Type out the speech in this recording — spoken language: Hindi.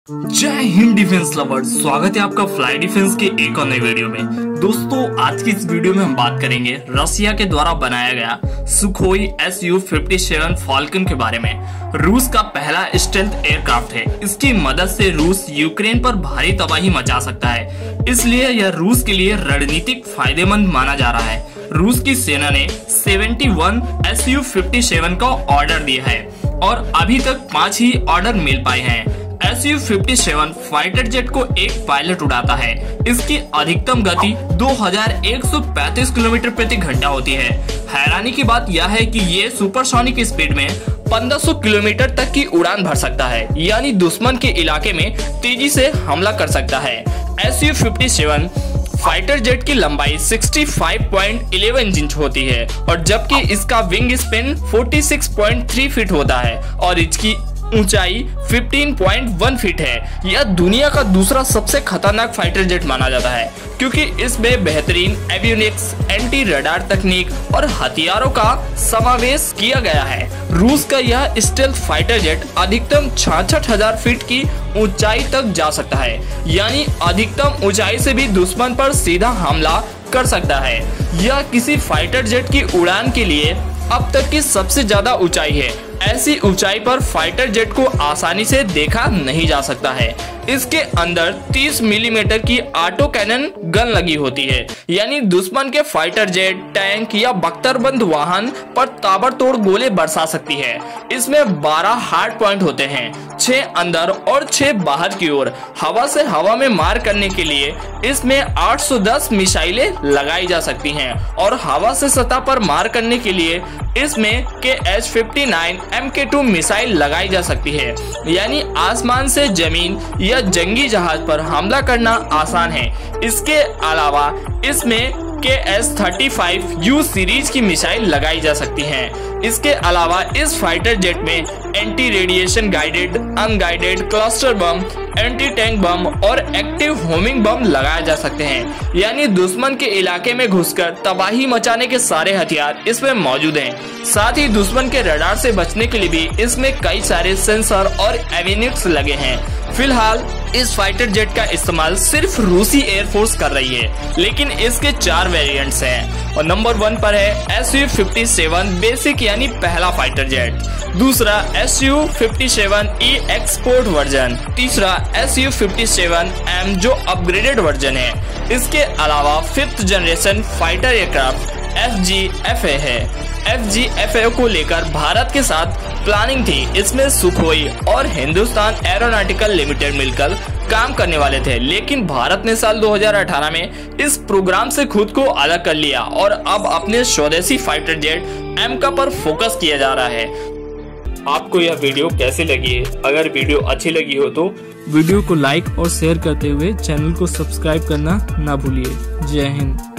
जय हिंद डिफेंस लवर्स, स्वागत है आपका फ्लाई डिफेंस के एक और नई वीडियो में। दोस्तों, आज की इस वीडियो में हम बात करेंगे रसिया के द्वारा बनाया गया सुखोई Su-57 फाल्कन के बारे में। रूस का पहला स्टेल्थ एयरक्राफ्ट है। इसकी मदद से रूस यूक्रेन पर भारी तबाही मचा सकता है, इसलिए यह रूस के लिए रणनीतिक फायदेमंद माना जा रहा है। रूस की सेना ने 71 Su-57 का ऑर्डर दिया है और अभी तक 5 ही ऑर्डर मिल पाए हैं। Su-57 फाइटर जेट को एक पायलट उड़ाता है। इसकी अधिकतम गति 2135 किलोमीटर प्रति घंटा होती है। हैरानी की बात यह है कि ये सुपरसोनिक स्पीड में 1500 किलोमीटर तक की उड़ान भर सकता है, यानी दुश्मन के इलाके में तेजी से हमला कर सकता है। Su-57 फाइटर जेट की लंबाई 65.11 इंच होती है और जबकि इसका विंग स्पेन 46.3 फीट होता है और इसकी ऊंचाई 15.1 फीट है। यह दुनिया का दूसरा सबसे खतरनाक फाइटर जेट माना जाता है क्योंकि इसमें बेहतरीन एवियोनिक्स, एंटी रडार तकनीक और हथियारों का समावेश किया गया है। रूस का यह स्टेल्थ फाइटर जेट अधिकतम 66,000 फीट की ऊंचाई तक जा सकता है, यानी अधिकतम ऊंचाई से भी दुश्मन पर सीधा हमला कर सकता है। यह किसी फाइटर जेट की उड़ान के लिए अब तक की सबसे ज्यादा ऊंचाई है। ऐसी ऊंचाई पर फाइटर जेट को आसानी से देखा नहीं जा सकता है। इसके अंदर 30 मिलीमीटर की ऑटो कैनन गन लगी होती है, यानी दुश्मन के फाइटर जेट, टैंक या बख्तरबंद वाहन पर ताबड़तोड़ गोले बरसा सकती है। इसमें 12 हार्ड पॉइंट होते हैं, 6 अंदर और 6 बाहर की ओर। हवा से हवा में मार करने के लिए इसमें 810 मिसाइलें लगाई जा सकती हैं और हवा से सतह पर मार करने के लिए इसमें KH-59 MK2 मिसाइल लगाई जा सकती है, यानी आसमान से जमीन या जंगी जहाज पर हमला करना आसान है। इसके अलावा इसमें KS-35U सीरीज की मिसाइल लगाई जा सकती हैं। इसके अलावा इस फाइटर जेट में anti radiation guided, unguided cluster bomb, anti tank bomb और एक्टिव होमिंग बम लगाए जा सकते हैं, यानी दुश्मन के इलाके में घुसकर तबाही मचाने के सारे हथियार इसमें मौजूद हैं। साथ ही दुश्मन के रडार से बचने के लिए भी इसमें कई सारे सेंसर और एवियोनिक्स लगे हैं। फिलहाल इस फाइटर जेट का इस्तेमाल सिर्फ रूसी एयरफोर्स कर रही है, लेकिन इसके 4 वेरिएंट्स हैं और नंबर 1 पर है Su-57 बेसिक यानी पहला फाइटर जेट, दूसरा Su-57E एक्सपोर्ट वर्जन, तीसरा Su-57M जो अपग्रेडेड वर्जन है। इसके अलावा 5th generation fighter aircraft FGFA है। FGFA को लेकर भारत के साथ प्लानिंग थी। इसमें सुखोई और हिंदुस्तान एरोनॉटिकल लिमिटेड मिलकर काम करने वाले थे, लेकिन भारत ने साल 2018 में इस प्रोग्राम से खुद को अलग कर लिया और अब अपने स्वदेशी फाइटर जेट एमका पर फोकस किया जा रहा है। आपको यह वीडियो कैसी लगी है? अगर वीडियो अच्छी लगी हो तो वीडियो को लाइक और शेयर करते हुए चैनल को सब्सक्राइब करना ना भूलिए। जय हिंद।